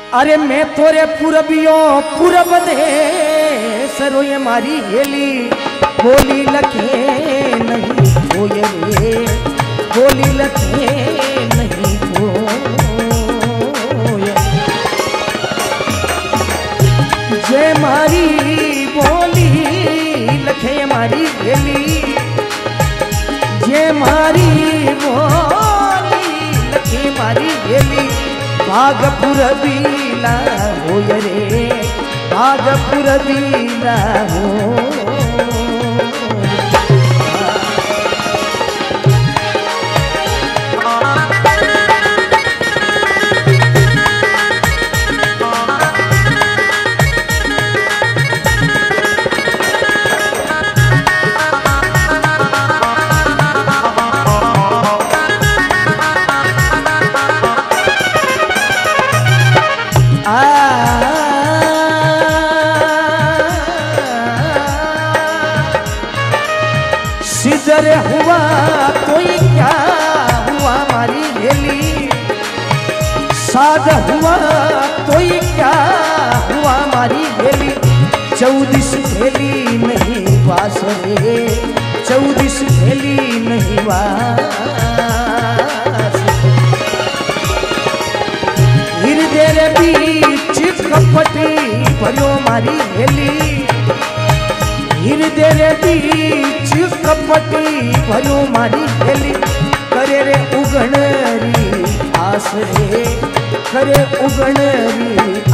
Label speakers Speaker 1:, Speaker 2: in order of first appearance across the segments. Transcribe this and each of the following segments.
Speaker 1: अरे मैं तोरे पूरबियो पूरब देश रोए मारी हेली बोली लखे नहीं होए रे बोली लखे नहीं होए जय मारी बोली लखे मारी हेली जय मारी बोली लखे मारी हेली भागपुर बीला हो रे भागपुर बीला हो सिजरे हुआ कोई क्या हुआ मारी हेली साग हुआ कोई क्या हुआ मारी हेली 14 भेली नहीं वास रे 14 भेली नहीं वास हृदय रे बीच कपटी भरियो मारी हेली हृदय रे बीच कपटी भरो मारी हेली करे रे उगणरी आस रे करे उगणरी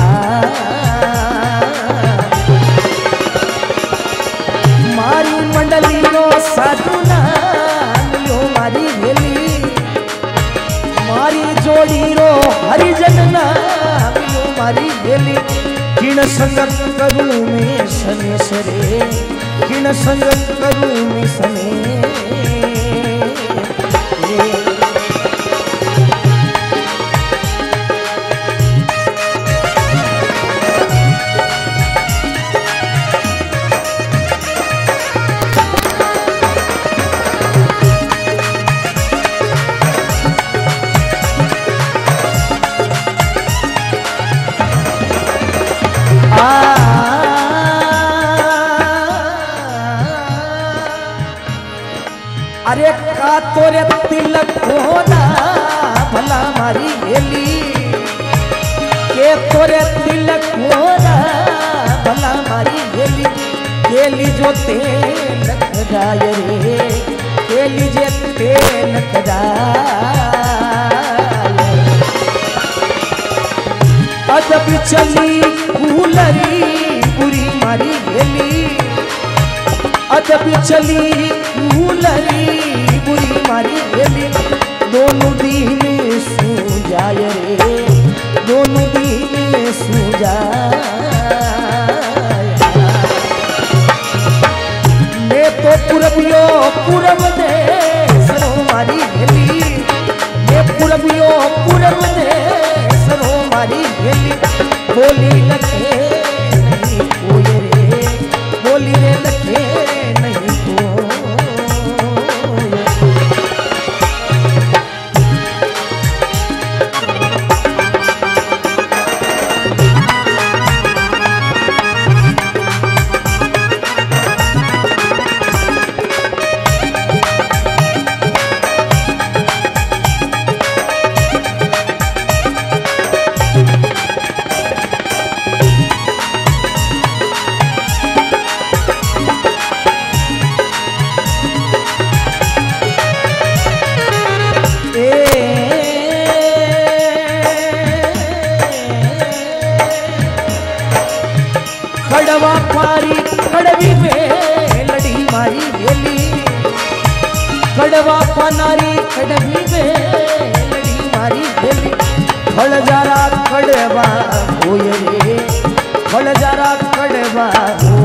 Speaker 1: मारी मंडली नो साधु नामियो मारी हेली मारी जोड़ी रो हरिजन नामियो मारी हेली किण संगत करूं मैं सने सरे किण संगत करूं मैं सने अरे का तोरे तिलक होना भला मारी हेली के तोरे तिलक होना भला मारी हेली केली जो तेल खदाय रे केली जे तेल खदाय अदब चली फूलरी पूरी मारी हेली अदब चली फूलरी बुरी मारी हेली दोनों दिन सू जाए रे दोनों दिन सू जाए मैं तो पूरबियो पूरब देश रो मारी हेली मैं पूरबियो पूरब देश रो मारी हेली बोली लखे नहीं कोई रे बोली रे लखे नहीं खड़वा पारी खड़वी में लड़ी मारी हेली खड़वा पनारी खड़वी में लड़ी मारी हेली फल जरा खड़वा होय रे फल जरा खड़वा हो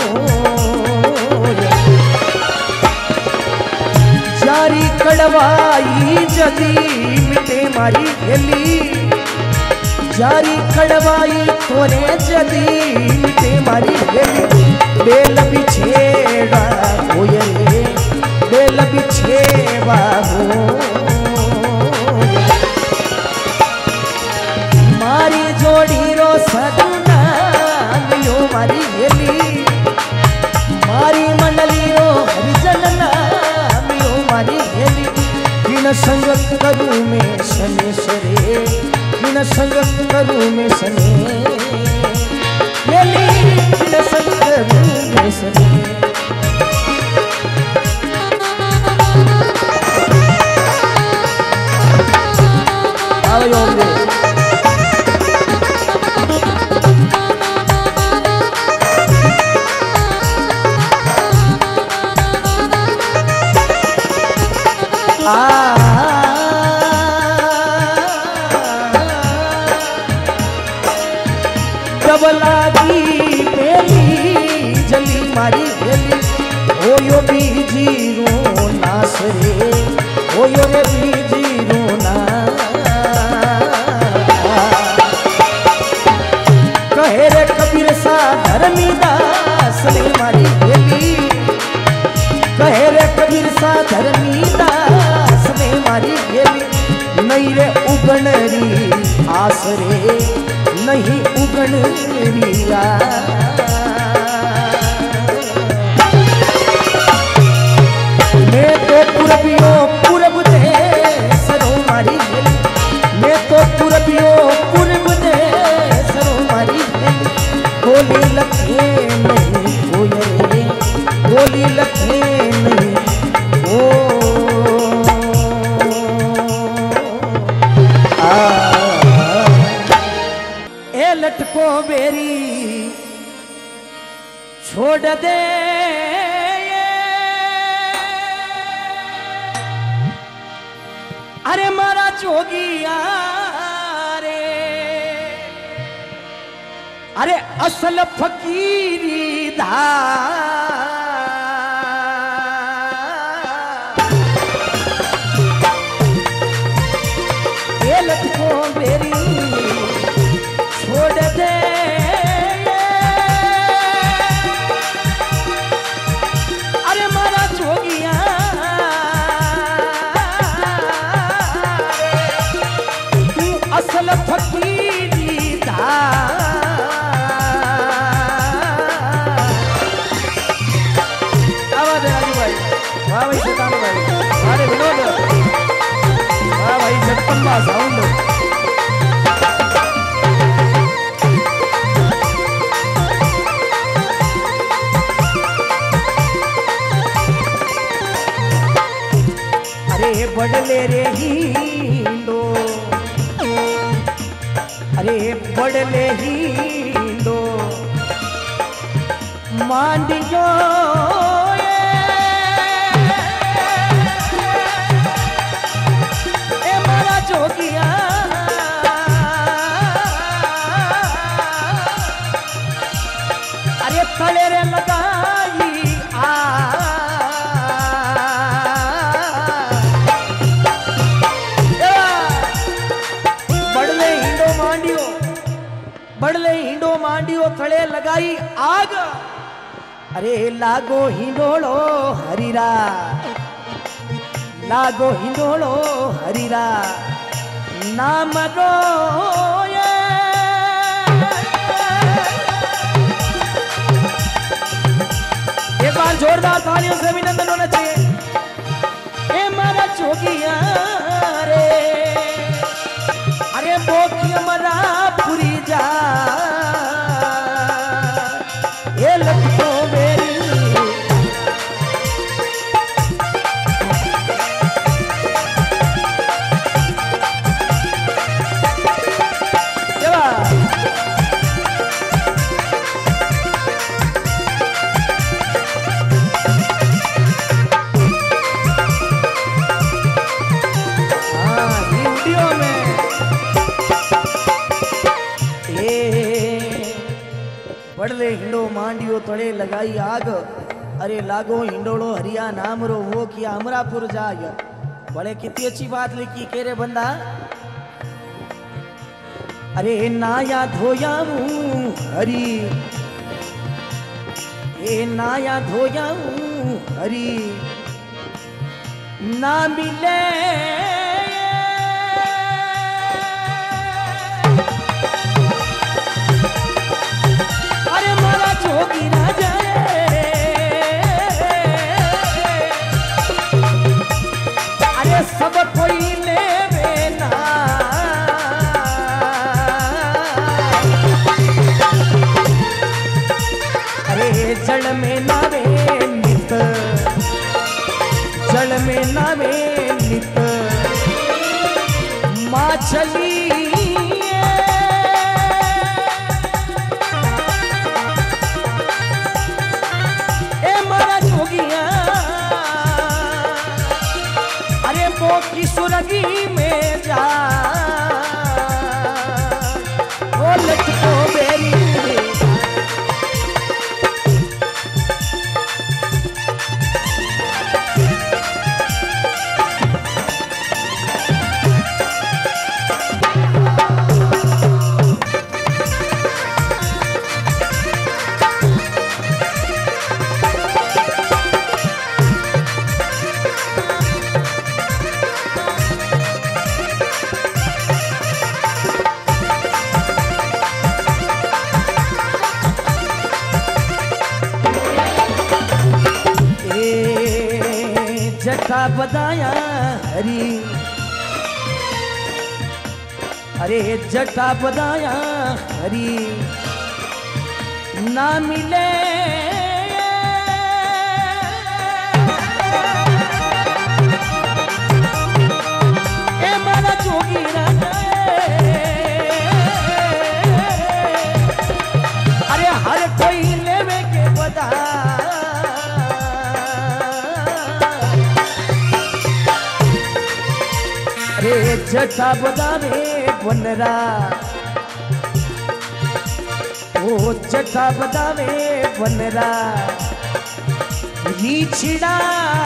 Speaker 1: जारी कड़वाई जदी मिटे मारी हेली जारी कड़वाई तोरे जदी मिटे मारी हेली बेल बिछेड़ा होय रे बेल बिछेवा हो मारी जोड़ी साधु ना मिलो मारी हेली मारी मंडलियो हरिजन ना मिलो मारी हेली किन संग करूं मैं सने सरे किन संग करूं मैं सने हेली किन संग करूं मैं सने जब लागी बेली जली मारी बेली होयो बीजी रो नास रे होयो रे बीजी रो ना कहे रे कबीर सा धर्मीदास ने मारी बेली कहे रे कबीर सा धर्मीदास ने मारी बेली नहीं रे उगणरी आस रे नहीं उगणरी आ मैं तो पूरबियो पूरब दे सरो मारी बेली मैं तो पूरबियो पूरब दे सरो मारी बेली बोली लखे नहीं कोई बोली लखे नहीं ओ ए लटको बेरी छोड़ दे अरे मारा जोगिया रे अरे असल फकीरी धा ये लटको बेरी छोड़ दे अरे मारा जोगिया तू असल फकीरी धा आवाज राजू भाई वाह भाई शैतान भाई अरे विनोद वाह भाई जगदम्बा साउंड बड़ले रे हिंदो अरे बड़ले हिंदो मांडियो ए मारा जोगिया अरे तले रे लगाई आ बड़ले हिंडो मांडियो थड़े लगाई आग अरे लागो हिंडोलो हरीरा लागो हिंडोलो हरीरा नाम रो एक बार जोरदार तालियों से अभिनंदन होना चाहिए ए मारा जोगिया रे अरे बोखिया मरा पूरी जा ये लटको बेरी बड़ले हिंडो मांडियो तड़े लगाई आग अरे लागो हिंडोलो हरिया नाम रो वो किया अमरापुर जाय बड़े कितनी अच्छी बात लिखी के रे बंदा अरे नाया धोया हरी ए नाया धोया हरी ना मिले में नावे नित माछली ए मारा जोगिया अरे वो की सुरगी में जा ओ लटको बेरी जटा बदाया हरी अरे जटा बदाया हरी ना मिले ए मारा जोगी राजा अरे हर कोई लेवे के बदा जटा बदावे बनरा ओ जटा बदावे बनरा रीछड़ा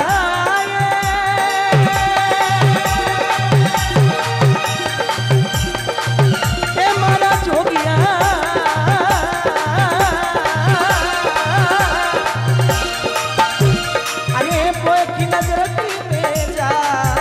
Speaker 1: ए मारा जोगिया अरे वो की नजर में जा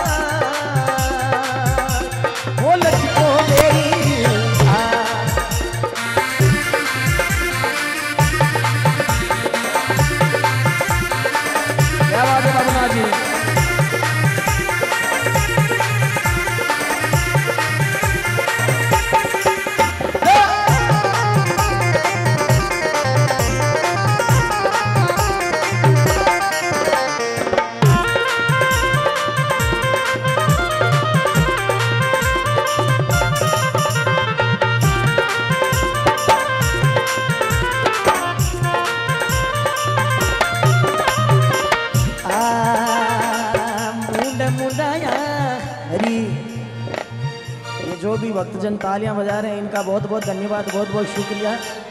Speaker 1: जो भी भक्तजन तालियां बजा रहे हैं इनका बहुत बहुत धन्यवाद, बहुत बहुत शुक्रिया।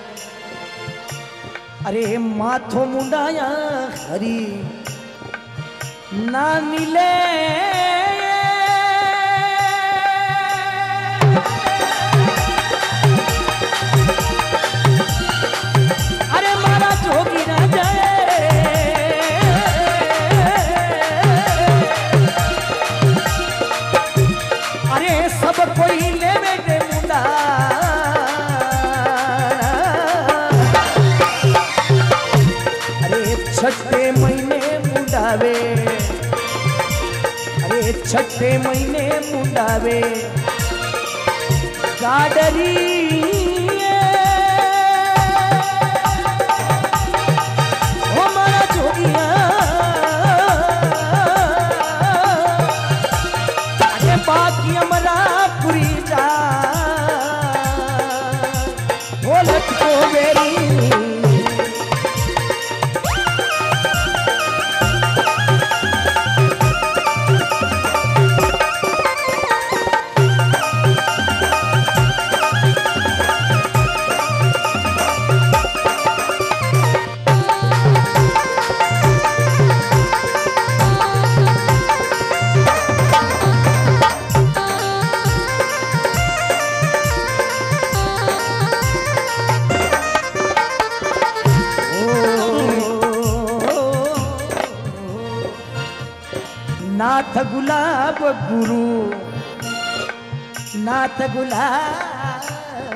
Speaker 1: अरे माथो मुंडाया हरी ना मिले अरे मारा जोगी राजा अरे सब कोई लेवे के मुंडा अरे छठे महीने मुंडावे अरे छठे महीने मुंडावे गाडरी ओ मारा जोगिया अरे बाकी अमरा पूरी जा वो लटको बेरी नाथ गुलाब गुरु नाथ गुलाब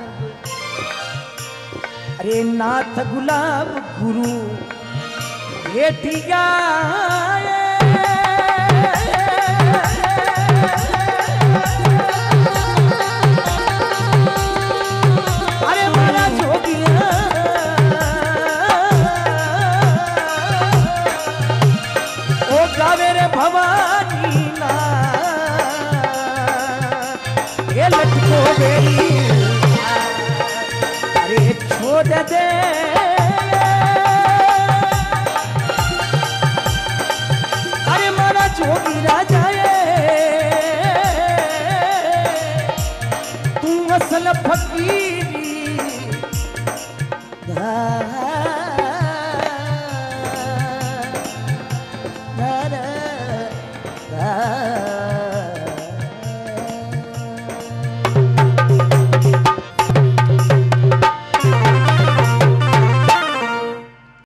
Speaker 1: अरे नाथ गुलाब गुरु बेटिया अरे मारा जोगिया ओ गावे रे भवानी दे अरे मारा जोगी राजा तू असल फकीरी